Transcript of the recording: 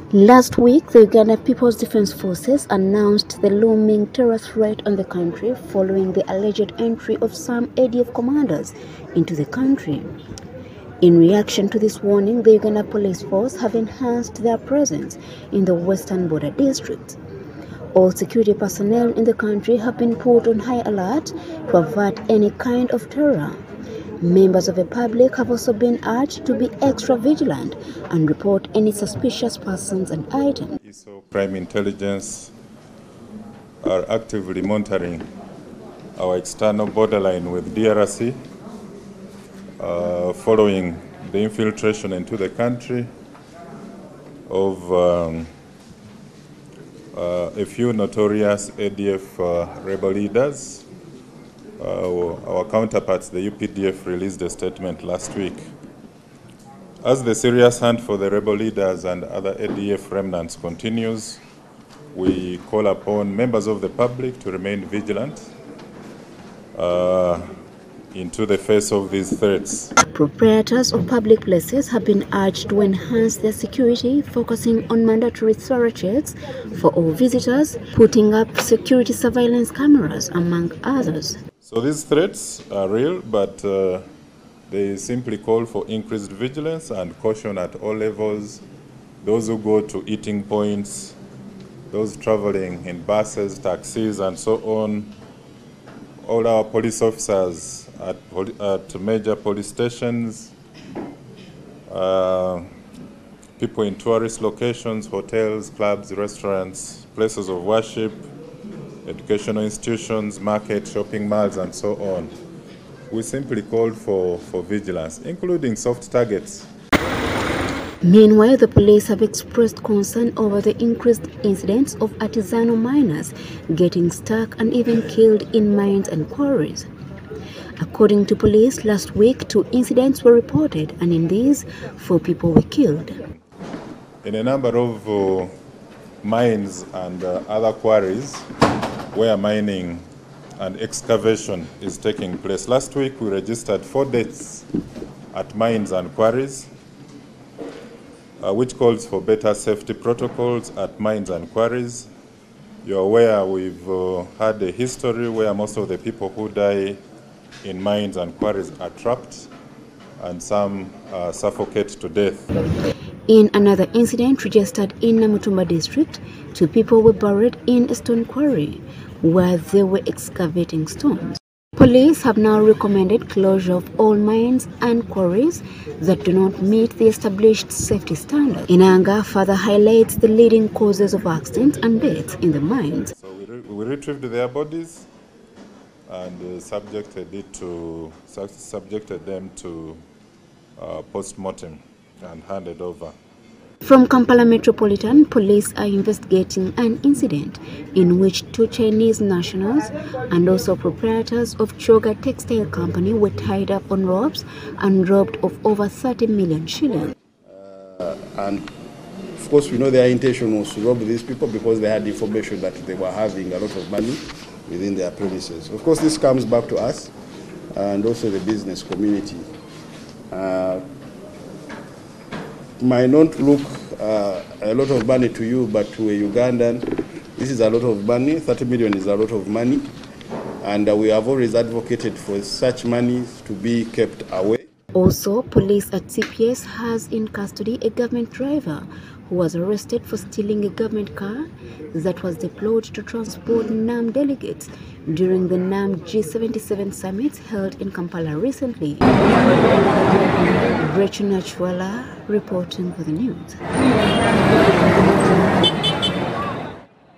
Last week, the Uganda People's Defense Forces announced the looming terror threat on the country following the alleged entry of some ADF commanders into the country. In reaction to this warning, the Uganda Police Force have enhanced their presence in the Western Border District. All security personnel in the country have been put on high alert to avert any kind of terror. Members of the public have also been urged to be extra vigilant and report any suspicious persons and items. ISO Crime Intelligence are actively monitoring our external borderline with DRC following the infiltration into the country of a few notorious ADF rebel leaders. Our counterparts, the UPDF, released a statement last week. As the serious hunt for the rebel leaders and other ADF remnants continues, we call upon members of the public to remain vigilant into the face of these threats. Proprietors of public places have been urged to enhance their security, focusing on mandatory searches for all visitors, putting up security surveillance cameras, among others. So these threats are real, but they simply call for increased vigilance and caution at all levels. Those who go to eating points, those traveling in buses, taxis, and so on, all our police officers at major police stations, people in tourist locations, hotels, clubs, restaurants, places of worship, educational institutions, markets, shopping malls, and so on. We simply called for vigilance, including soft targets. Meanwhile, the police have expressed concern over the increased incidents of artisanal miners getting stuck and even killed in mines and quarries. According to police, last week 2 incidents were reported, and in these 4 people were killed. In a number of mines and other quarries where mining and excavation is taking place. Last week we registered 4 deaths at mines and quarries, which calls for better safety protocols at mines and quarries. You're aware we've had a history where most of the people who die in mines and quarries are trapped and some suffocate to death. In another incident registered in Namutumba district, 2 people were buried in a stone quarry where they were excavating stones. Police have now recommended closure of all mines and quarries that do not meet the established safety standards. Inanga further highlights the leading causes of accidents and deaths in the mines. So we retrieved their bodies and subjected them to post-mortem and handed over. From Kampala Metropolitan, police are investigating an incident in which 2 Chinese nationals and also proprietors of Choga Textile Company were tied up on ropes and robbed of over 30 million shillings. And of course, we know their intention was to rob these people because they had information that they were having a lot of money within their premises. Of course, this comes back to us and also the business community. Might not look a lot of money to you, but to a Ugandan, this is a lot of money. 30 million is a lot of money, and we have always advocated for such money to be kept away. Also, police at CPS has in custody a government driver who was arrested for stealing a government car that was deployed to transport NAM delegates during the NAM G77 summit held in Kampala recently. Rachel Nachwala reporting for the news.